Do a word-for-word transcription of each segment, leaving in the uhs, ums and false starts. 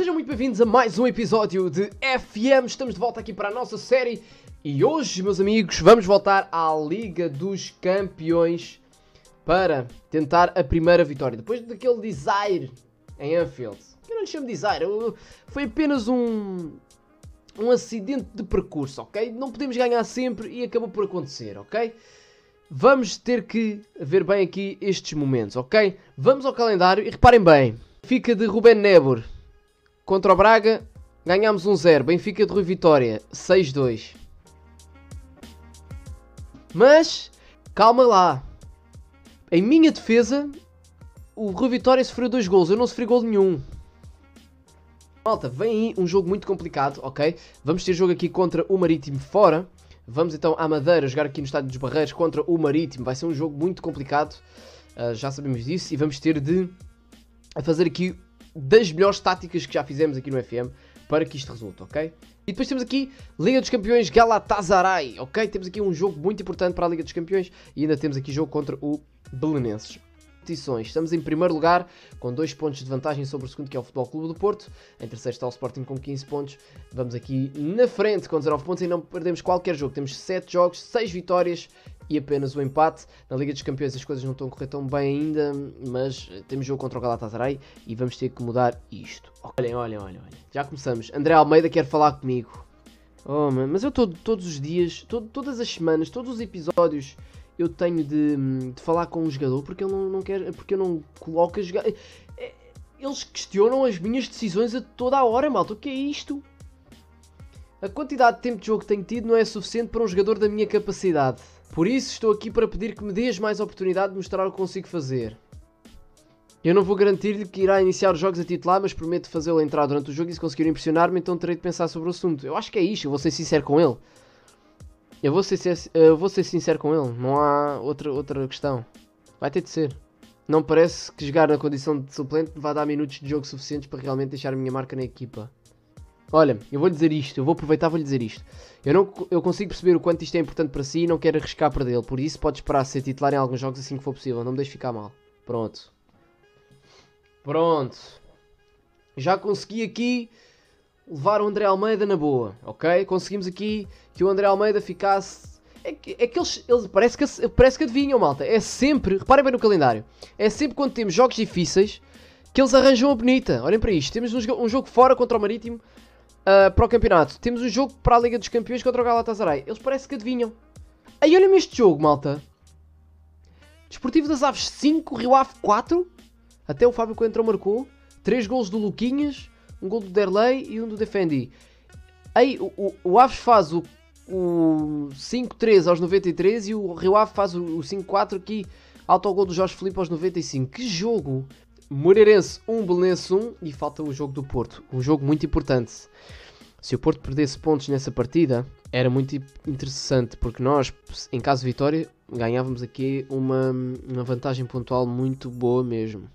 Sejam muito bem-vindos a mais um episódio de F M. Estamos de volta aqui para a nossa série e hoje, meus amigos, vamos voltar à Liga dos Campeões para tentar a primeira vitória. Depois daquele desire em Anfield, eu não lhe chamo de desire, foi apenas um, um acidente de percurso, ok? Não podemos ganhar sempre e acabou por acontecer, ok? Vamos ter que ver bem aqui estes momentos, ok? Vamos ao calendário e reparem bem. Benfica de Ruben Nebor contra o Braga, ganhámos um zero. Benfica de Rui Vitória, seis dois. Mas, calma lá. Em minha defesa, o Rui Vitória sofreu dois golos. Eu não sofri gol nenhum. Malta, vem aí um jogo muito complicado, ok? Vamos ter jogo aqui contra o Marítimo fora. Vamos então à Madeira jogar aqui no Estádio dos Barreiros contra o Marítimo. Vai ser um jogo muito complicado. Uh, já sabemos disso. E vamos ter de a fazer aqui das melhores táticas que já fizemos aqui no F M para que isto resulte, ok? E depois temos aqui Liga dos Campeões Galatasaray, ok? Temos aqui um jogo muito importante para a Liga dos Campeões e ainda temos aqui jogo contra o Belenenses. Estamos em primeiro lugar com dois pontos de vantagem sobre o segundo, que é o Futebol Clube do Porto. Em terceiro está o Sporting com quinze pontos. Vamos aqui na frente com dezanove pontos e não perdemos qualquer jogo. Temos sete jogos, seis vitórias e apenas o empate. Na Liga dos Campeões as coisas não estão a correr tão bem ainda, mas temos jogo contra o Galatasaray e vamos ter que mudar isto. Olhem, olhem, olhem, olhem. Já começamos. André Almeida quer falar comigo. Oh, man, mas eu estou todos os dias, todo, todas as semanas, todos os episódios... eu tenho de, de falar com um jogador porque ele não, não quer, porque eu não coloco a jogar. Eles questionam as minhas decisões a toda a hora, malta. O que é isto? A quantidade de tempo de jogo que tenho tido não é suficiente para um jogador da minha capacidade. Por isso estou aqui para pedir que me dês mais oportunidade de mostrar o que consigo fazer. Eu não vou garantir-lhe que irá iniciar os jogos a titular, mas prometo fazê-lo entrar durante o jogo e se conseguir impressionar-me, então terei de pensar sobre o assunto. Eu acho que é isto, eu vou ser sincero com ele. Eu vou ser, eu vou ser sincero com ele, não há outra, outra questão. Vai ter de ser. Não parece que jogar na condição de suplente me vai dar minutos de jogo suficientes para realmente deixar a minha marca na equipa. Olha, eu vou lhe dizer isto, eu vou aproveitar e vou lhe dizer isto. Eu, não, eu consigo perceber o quanto isto é importante para si e não quero arriscar para dele. Por isso pode esperar ser titular em alguns jogos assim que for possível, não me deixe ficar mal. Pronto. Pronto. Já consegui aqui... levar o André Almeida na boa, ok? Conseguimos aqui que o André Almeida ficasse... É que, é que eles, eles parece, que, parece que adivinham, malta. É sempre, reparem bem no calendário, é sempre quando temos jogos difíceis que eles arranjam a bonita. Olhem para isto, temos um, um jogo fora contra o Marítimo uh, para o campeonato. Temos um jogo para a Liga dos Campeões contra o Galatasaray. Eles parece que adivinham. Aí olhem-me este jogo, malta. Desportivo das Aves cinco, Rio Ave quatro. Até o Fábio Coentrão marcou. três golos do Luquinhas. Um gol do Derlei e um do Defendi. Aí o, o, o Aves faz o, o cinco três aos noventa e três e o Rio Ave faz o, o cinco quatro aqui. Autogol do Jorge Filipe aos noventa e cinco. Que jogo! Moreirense um, Belenenses um e falta o jogo do Porto. Um jogo muito importante. Se o Porto perdesse pontos nessa partida, era muito interessante, porque nós, em caso de vitória, ganhávamos aqui uma, uma vantagem pontual muito boa mesmo.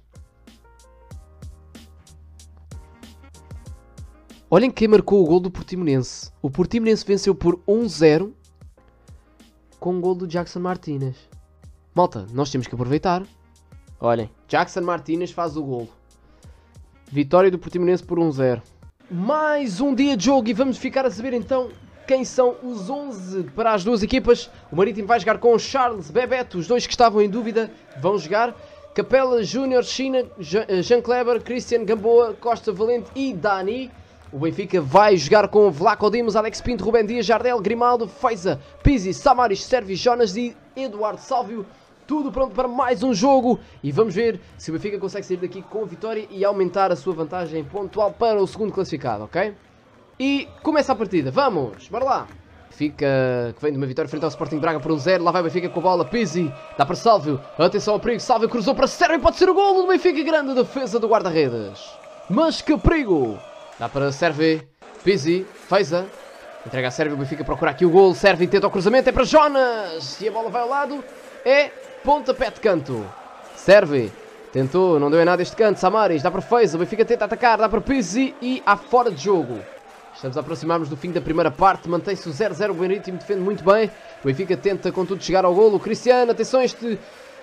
Olhem quem marcou o gol do Portimonense. O Portimonense venceu por um zero com o gol do Jackson Martínez. Malta, nós temos que aproveitar. Olhem, Jackson Martínez faz o gol. Vitória do Portimonense por um zero. Mais um dia de jogo e vamos ficar a saber então quem são os onze para as duas equipas. O Marítimo vai jogar com o Charles, Bebeto, os dois que estavam em dúvida vão jogar. Capela, Júnior, China, Jean Kleber, Christian, Gamboa, Costa Valente e Dani. O Benfica vai jogar com Vlaco Dimos, Alex Pinto, Rubem Dias, Jardel, Grimaldo, Feiza, Pizzi, Samaris, Servi, Jonas e Eduardo Sálvio. Tudo pronto para mais um jogo. E vamos ver se o Benfica consegue sair daqui com a vitória e aumentar a sua vantagem pontual para o segundo classificado, ok? E começa a partida. Vamos, bora lá. Benfica que vem de uma vitória frente ao Sporting Braga por um zero. Lá vai o Benfica com a bola. Pizzi, dá para Sálvio. Atenção ao perigo. Sálvio cruzou para Servi. Pode ser o golo do Benfica. Grande defesa do guarda-redes. Mas que perigo. Dá para Servi, Pizzi, Feiza, entrega a Servi, o Benfica procura aqui o gol, Servi tenta o cruzamento, é para Jonas, e a bola vai ao lado, é pontapé de canto. Servi, tentou, não deu em nada este canto, Samaris, dá para Feiza, o Benfica tenta atacar, dá para Pizzi e há fora de jogo. Estamos a aproximar-nos do fim da primeira parte, mantém-se o zero zero, o Marítimo defende muito bem, o Benfica tenta contudo chegar ao golo, o Cristiano, atenção a este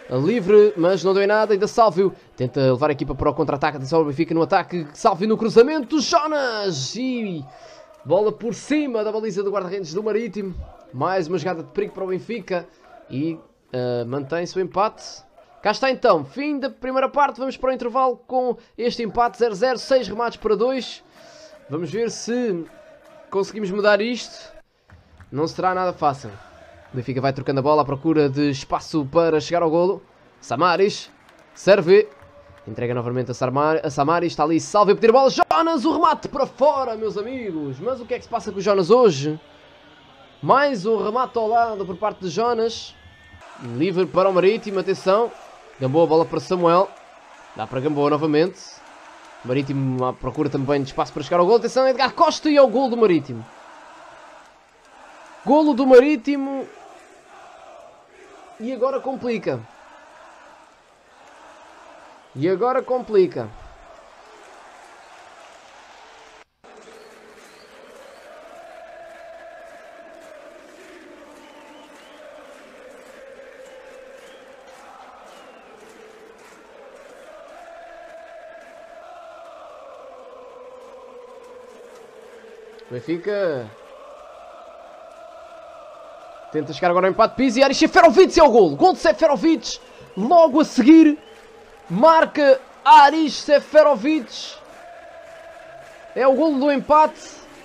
livre, mas não deu em nada, ainda Sálvio tenta levar a equipa para o contra-ataque, atenção ao Benfica no ataque, Sálvio no cruzamento, Jonas, e bola por cima da baliza do guarda-redes do Marítimo, mais uma jogada de perigo para o Benfica, e uh, mantém-se o empate. Cá está então, fim da primeira parte, vamos para o intervalo com este empate zero zero, seis remates para dois, vamos ver se conseguimos mudar isto, não será nada fácil. O Benfica vai trocando a bola à procura de espaço para chegar ao golo. Samaris serve. Entrega novamente a, Samar, a Samaris. Está ali Salve a pedir a bola. Jonas, o remate para fora, meus amigos. Mas o que é que se passa com o Jonas hoje? Mais um remate ao lado por parte de Jonas. Livre para o Marítimo. Atenção. Gamboa, bola para Samuel. Dá para Gamboa novamente. Marítimo à procura também de espaço para chegar ao golo. Atenção, Edgar Costa e ao golo do Marítimo. Golo do Marítimo. E agora complica. E agora complica. Benfica tenta chegar agora ao empate. Pizzi, Aris Seferovic é o golo. Gol de Seferovic. Logo a seguir. Marca Aris Seferovic. É o golo do empate.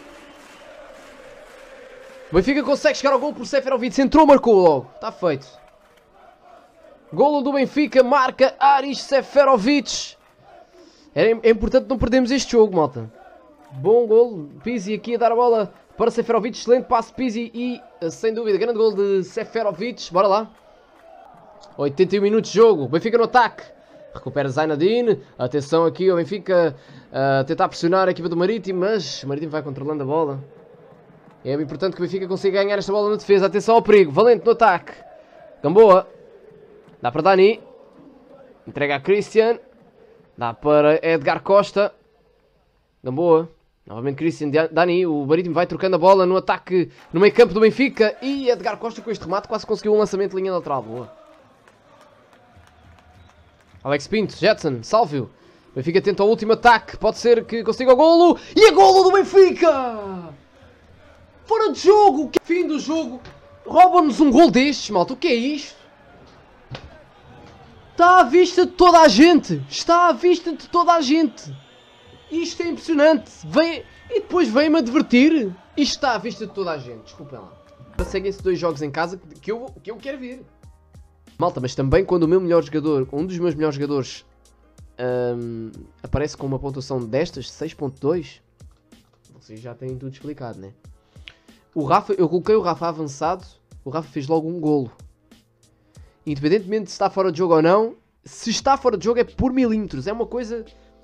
O Benfica consegue chegar ao golo por Seferovic. Entrou, marcou logo. Está feito. Golo do Benfica. Marca Aris Seferovic. É, é importante não perdermos este jogo, malta. Bom golo. Pizzi aqui a dar a bola para Seferovic, excelente passe Pizzi e, sem dúvida, grande gol de Seferovic. Bora lá. oitenta e um minutos de jogo. Benfica no ataque. Recupera Zainadine. Atenção aqui ao Benfica a tentar pressionar a equipa do Marítimo, mas o Marítimo vai controlando a bola. É importante que o Benfica consiga ganhar esta bola na defesa. Atenção ao perigo. Valente no ataque. Gamboa. Dá para Dani. Entrega a Christian. Dá para Edgar Costa. Gamboa. Novamente Christian, Dani, o Marítimo vai trocando a bola no ataque no meio campo do Benfica. E Edgar Costa com este remate quase conseguiu um lançamento de linha lateral. Boa. Alex Pinto, Jetson, Sálvio. Benfica tenta o último ataque. Pode ser que consiga o golo. E é golo do Benfica! Fora de jogo! Que fim do jogo! Roubam-nos um gol destes, malta. O que é isto? Está à vista de toda a gente. Está à vista de toda a gente. Isto é impressionante. Vem... E depois vem-me advertir. Isto está à vista de toda a gente. Desculpem lá. Seguem-se dois jogos em casa que eu, que eu quero ver. Malta, mas também quando o meu melhor jogador, um dos meus melhores jogadores, um, aparece com uma pontuação destas, seis ponto dois, vocês já têm tudo explicado, né? O Rafa, eu coloquei o Rafa avançado, o Rafa fez logo um golo. Independentemente de se está fora de jogo ou não, se está fora de jogo é por milímetros. É uma coisa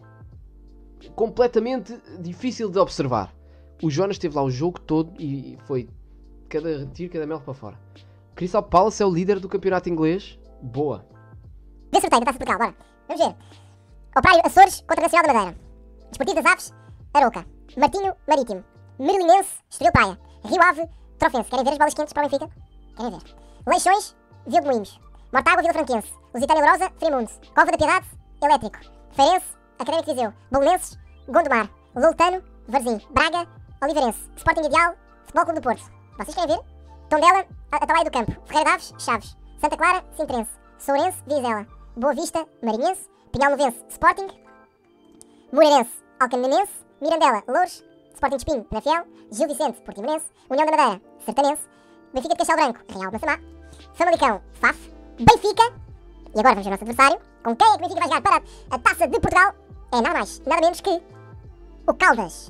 completamente difícil de observar. O Jonas esteve lá o jogo todo e foi cada tiro, cada mel para fora. Crystal Palace é o líder do campeonato inglês. Boa. Vê sorteio da Taça de Portugal, bora. Vamos ver. Operário Açores contra Nacional da Madeira. Desportivo das Aves, Arouca. Martinho, Marítimo. Merlinense, Estoril Praia. Rio Ave, Trofense. Querem ver as bolas quentes para o Benfica? Querem ver. Leixões, Vila de Moinhos. Mortágua, Vila Franquense. Lusitânia Lourosa, Fremundo. Cova da Piedade, Elétrico. Feirense, Académico de Viseu. Bolonenses, Gondomar. Loutano, Varzim. Braga, Oliveirense. Sporting Ideal, Futebol Clube do Porto. Vocês querem ver? Tondela, Atalaia do Campo. Ferreira de Aves, Chaves. Santa Clara, Sintrense. Sourense, Vizela. Boa Vista, Marinhense. Pinhal Novense, Sporting. Moreirense, Alcaminense. Mirandela, Louros. Sporting de Espinho, Penafiel. Gil Vicente, Portimonense. União da Madeira, Sertanense. Benfica de Castelo Branco, Real de Massamá. Famalicão, F A F. Benfica. E agora vamos ver o nosso adversário. Com quem é que o Benfica vai jogar para a Taça de Portugal? É nada mais, nada menos que o Caldas.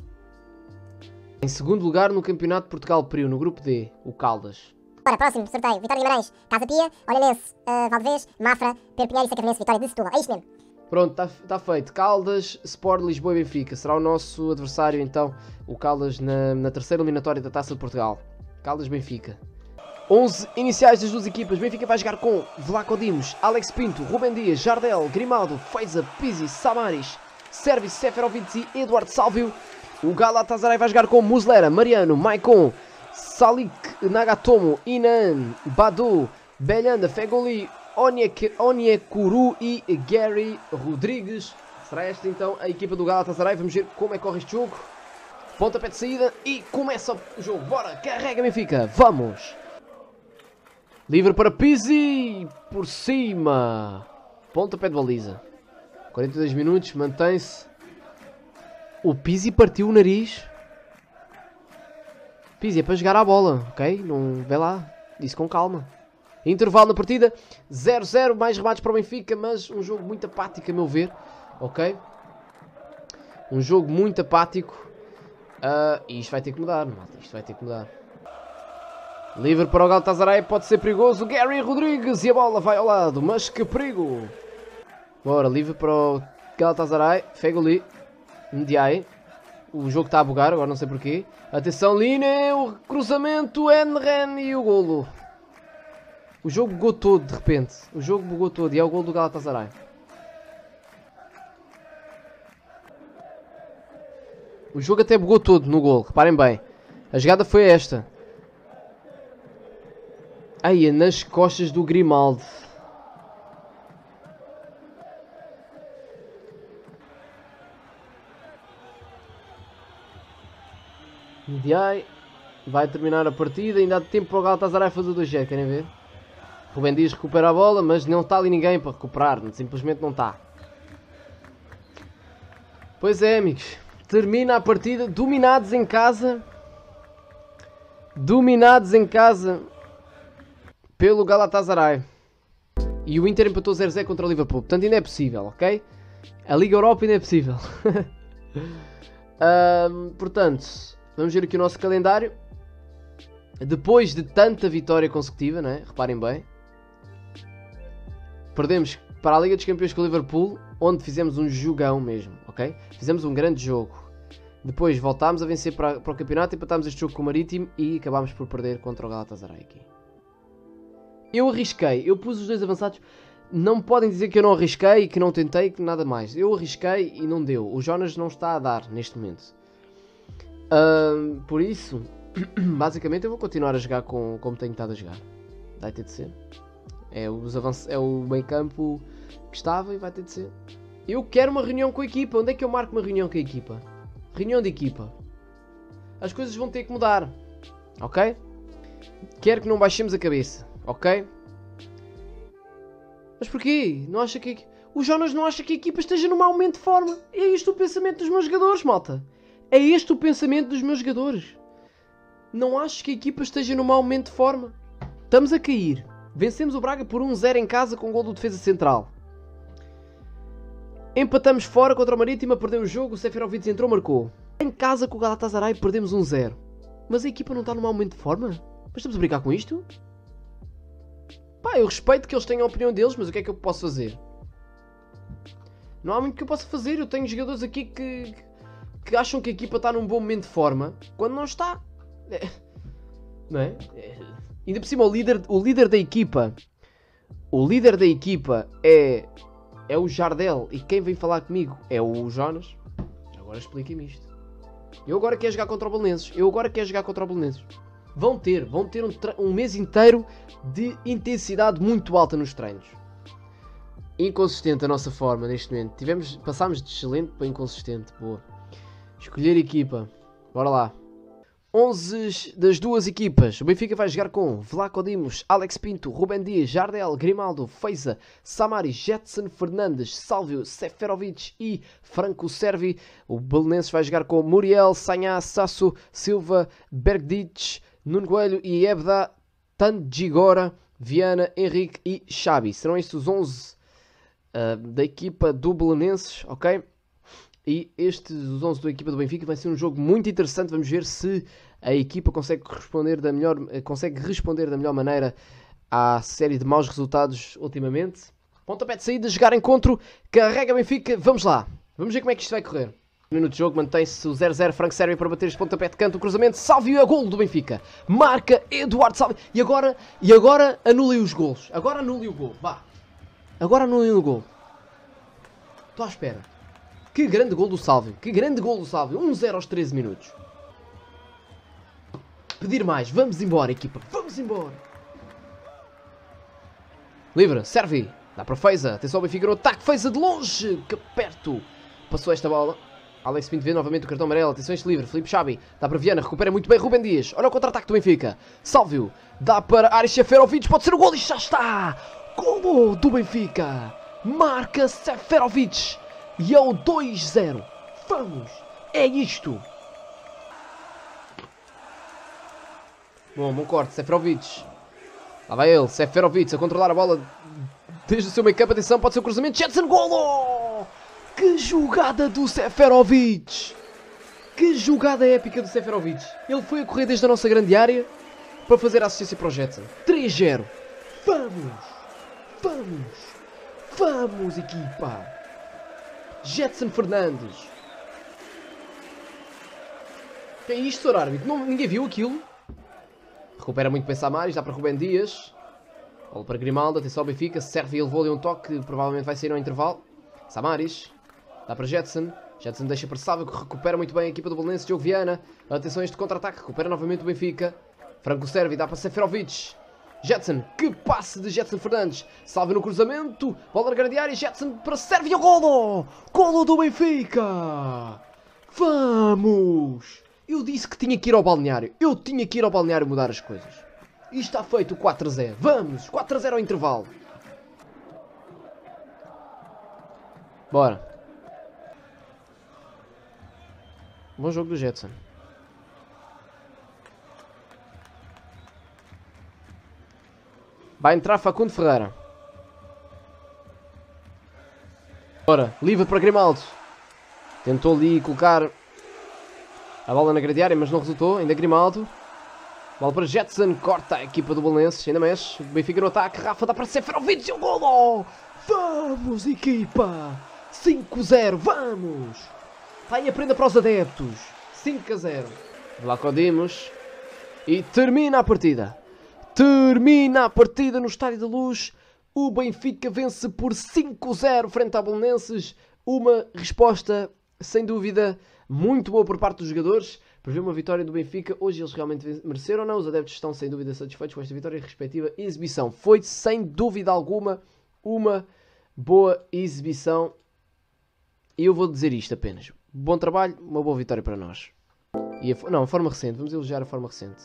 Em segundo lugar no Campeonato de Portugal Priu, no grupo D, o Caldas. Ora, próximo sorteio. Vitória de Guimarães, Casa Pia, Olhanense, uh, Valdevez, Mafra, Pedro Pinheiro e Sacavenense, Vitória de Setúbal. É isto mesmo. Pronto, está tá feito. Caldas, Sport, Lisboa e Benfica. Será o nosso adversário, então, o Caldas na, na terceira eliminatória da Taça de Portugal. Caldas-Benfica. onze iniciais das duas equipas. Benfica vai jogar com Vlaco Dimos, Alex Pinto, Rubem Dias, Jardel, Grimaldo, Feiza, Pizzi, Samaris, Servi, Seferovic e Eduardo Sálvio. O Galatasaray vai jogar com Muslera, Mariano, Maicon, Salik, Nagatomo, Inan, Badu, Belhanda, Fegoli, Onyekuru e Gary Rodrigues. Será esta então a equipa do Galatasaray. Vamos ver como é que corre este jogo. Pontapé de saída e começa o jogo. Bora, carrega Benfica. Vamos. Livre para Pizzi. Por cima. Pontapé de baliza. quarenta e dois minutos, mantém-se. O Pizzi partiu o nariz. Pizzi é para jogar a bola, ok? Não vê lá. Disse com calma. Intervalo na partida. zero zero, mais remates para o Benfica, mas um jogo muito apático a meu ver. Ok? Um jogo muito apático. Uh, e isto vai ter que mudar, malta. Isto vai ter que mudar. Livre para o Galatasaray, pode ser perigoso. Gary Rodrigues e a bola vai ao lado. Mas que perigo. Bora, livre para o Galatasaray. Fegoli. Ndiaye. O jogo está a bugar, agora não sei porquê. Atenção, Line. O cruzamento. Enren e o golo. O jogo bugou todo, de repente. O jogo bugou todo e é o golo do Galatasaray. O jogo até bugou todo no golo, reparem bem. A jogada foi esta. Aí, nas costas do Grimaldo. Ndiaye vai terminar a partida. Ainda há tempo para o Galatasaray fazer dois zero, querem ver? Rubem Dias recupera a bola, mas não está ali ninguém para recuperar. Simplesmente não está. Pois é, amigos. Termina a partida. Dominados em casa. Dominados em casa pelo Galatasaray. E o Inter empatou zero zero contra o Liverpool. Portanto, ainda é possível, ok? A Liga Europa ainda é possível. um, portanto, vamos ver aqui o nosso calendário. Depois de tanta vitória consecutiva, né? Reparem bem. Perdemos para a Liga dos Campeões com o Liverpool, onde fizemos um jogão mesmo, ok? Fizemos um grande jogo. Depois voltámos a vencer para, para o campeonato, empatámos este jogo com o Marítimo e acabámos por perder contra o Galatasaray aqui. Eu arrisquei, eu pus os dois avançados. Não podem dizer que eu não arrisquei, que não tentei, que nada mais. Eu arrisquei e não deu. O Jonas não está a dar neste momento. Uh, por isso, basicamente eu vou continuar a jogar com, como tenho estado a jogar. Vai ter de ser. É, os avanç... é o meio campo que estava e vai ter de ser. Eu quero uma reunião com a equipa. Onde é que eu marco uma reunião com a equipa? Reunião de equipa. As coisas vão ter que mudar. Ok? Quero que não baixemos a cabeça. Ok? Mas porquê? Não acha que... O Jonas não acha que a equipa esteja num mau momento de forma. É este o pensamento dos meus jogadores, malta. É este o pensamento dos meus jogadores. Não acho que a equipa esteja num mau momento de forma. Estamos a cair. Vencemos o Braga por um zero em casa com o gol do defesa central. Empatamos fora contra o Marítimo, perdeu o jogo, o Seferovic entrou, marcou. Em casa com o Galatasaray perdemos um zero. Mas a equipa não está num mau momento de forma? Mas estamos a brincar com isto? Pá, eu respeito que eles tenham a opinião deles, mas o que é que eu posso fazer? Não há muito que eu possa fazer. Eu tenho jogadores aqui que, que acham que a equipa está num bom momento de forma, quando não está. É. Não é? É. Ainda por cima, o líder, o líder da equipa, o líder da equipa é, é o Jardel, e quem vem falar comigo é o Jonas. Agora expliquem-me isto. Eu agora quero jogar contra o Belenenses. Eu agora quero jogar contra o Belenenses. Vão ter, vão ter um, um mês inteiro de intensidade muito alta nos treinos. Inconsistente a nossa forma neste momento. Tivemos, passámos de excelente para inconsistente. Boa. Escolher equipa. Bora lá. onze das duas equipas. O Benfica vai jogar com Vlaco Dimos, Alex Pinto, Rubem Dias, Jardel, Grimaldo, Feiza, Samari, Jetson Fernandes, Sálvio, Seferovic e Franco Servi. O Belenenses vai jogar com Muriel, Sanhá, Sasso, Silva, Bergdic, Nuno Coelho e Ebda, Tandjigora, Viana, Henrique e Xabi. Serão estes os onze uh, da equipa do Belenenses, ok? E estes, os onze da equipa do Benfica, vai ser um jogo muito interessante. Vamos ver se a equipa consegue responder da melhor, consegue responder da melhor maneira à série de maus resultados ultimamente. Pontapé de saída, jogar encontro, carrega Benfica, vamos lá. Vamos ver como é que isto vai correr. Minuto de jogo, mantém-se o zero zero, Franco Sérvia para bater este pontapé de canto, o cruzamento, Sálvio, a golo do Benfica. Marca Eduardo Sálvio. E agora, e agora anulem os golos. Agora anulem o gol, vá. Agora anulem o gol. Estou à espera. Que grande gol do Sálvio. Que grande gol do Sálvio. um zero aos treze minutos. Pedir mais. Vamos embora, equipa. Vamos embora. Livre, serve. Dá para Feiza. Atenção ao Benfica no ataque. Feiza de longe. Que perto. Passou esta bola. Alex Pinto vê novamente o cartão amarelo. Atenção este livre. Filipe Xabi. Dá para Viana. Recupera muito bem Rubem Dias. Olha o contra-ataque do Benfica. Salve-o. Dá para Aris Seferovic. Pode ser o gol e já está. Golo do Benfica. Marca Seferovic. E é o dois zero. Vamos. É isto. Bom, bom corte. Seferovic. Lá vai ele. Seferovic a controlar a bola desde o seu meio campo. Atenção. Pode ser o cruzamento. Jetson. Golo. Que jogada do Seferovic. Que jogada épica do Seferovic. Ele foi a correr desde a nossa grande área para fazer a assistência para o Jetson. três zero. Vamos. Vamos. Vamos, equipa. Jetson Fernandes. Que é isto, senhor árbitro? Não, ninguém viu aquilo? Recupera muito bem Samaris. Dá para Rubem Dias. Bola para Grimaldo. Atenção ao Benfica. Serve e ele levou-lhe um toque que provavelmente vai sair ao intervalo. Samaris. Dá para Jetson. Jetson deixa para Sávio, que recupera muito bem a equipa do Belenenses. Diogo Viana. Atenção a este contra-ataque. Recupera novamente o Benfica. Franco serve. Dá para Seferovic. Jetson. Que passe de Jetson Fernandes. Salve no cruzamento. Bola na grande área. Jetson para serve e o golo. Golo do Benfica. Vamos. Eu disse que tinha que ir ao balneário. Eu tinha que ir ao balneário mudar as coisas. E está feito o quatro a zero. Vamos. quatro a zero ao intervalo. Bora. Bom jogo do Jetson. Vai entrar Facundo Ferreira. Bora. Livre para Grimaldo. Tentou ali colocar a bola na grande área, mas não resultou. Ainda Grimaldo. Bola para Jetson. Corta a equipa do Belenenses. Ainda mexe. Benfica no ataque. Rafa dá para Seferovic e o golo. Vamos, equipa. cinco a zero. Vamos. Vai e aprenda para os adeptos. cinco a zero. Vlaco Dimos. E termina a partida. Termina a partida no Estádio da Luz. O Benfica vence por cinco a zero frente ao Belenenses. Uma resposta, sem dúvida, muito boa por parte dos jogadores. Para ver uma vitória do Benfica. Hoje eles realmente mereceram ou não? Os adeptos estão sem dúvida satisfeitos com esta vitória e respectiva exibição. Foi, sem dúvida alguma, uma boa exibição. E eu vou dizer isto apenas. Bom trabalho, uma boa vitória para nós. E a, não, a forma recente. Vamos elogiar a forma recente.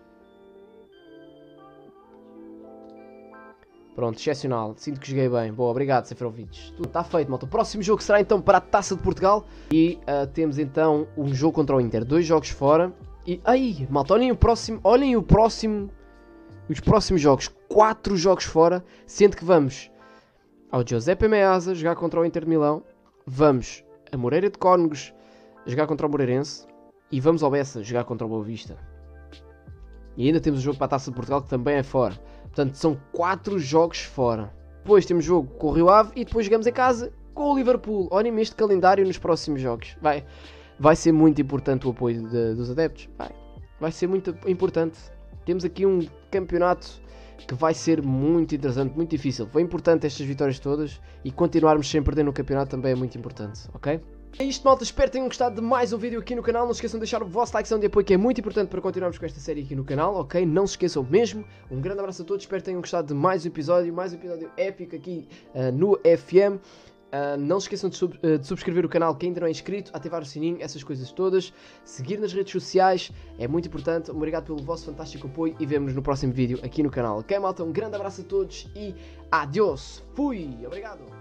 Pronto, excepcional. Sinto que joguei bem. Boa, obrigado, Seferovic. Tudo está feito, malta. O próximo jogo será então para a Taça de Portugal. E uh, temos então um jogo contra o Inter. Dois jogos fora. E aí, malta, olhem o próximo. Olhem o próximo. Os próximos jogos. Quatro jogos fora. Sendo que vamos ao Giuseppe Meazza jogar contra o Inter de Milão. Vamos a Moreira de Cónegos jogar contra o Moreirense. E vamos ao Bessa jogar contra o Boa Vista. E ainda temos o jogo para a Taça de Portugal que também é fora. Portanto, são quatro jogos fora. Depois temos jogo com o Rio Ave e depois jogamos em casa com o Liverpool. Olhem-me este calendário nos próximos jogos. Vai, vai ser muito importante o apoio de, dos adeptos. Vai, vai ser muito importante. Temos aqui um campeonato que vai ser muito interessante, muito difícil. Foi importante estas vitórias todas e continuarmos sem perder no campeonato também é muito importante, ok? É isto, malta, espero que tenham gostado de mais um vídeo aqui no canal. Não se esqueçam de deixar o vosso like de apoio, que é muito importante para continuarmos com esta série aqui no canal, ok? Não se esqueçam mesmo. Um grande abraço a todos, espero que tenham gostado de mais um episódio, mais um episódio épico aqui uh, no F M. Uh, não se esqueçam de, sub uh, de subscrever o canal quem ainda não é inscrito, ativar o sininho, essas coisas todas. Seguir nas redes sociais é muito importante. Obrigado pelo vosso fantástico apoio e vemo-nos no próximo vídeo aqui no canal, ok, malta? Um grande abraço a todos e adiós. Fui! Obrigado!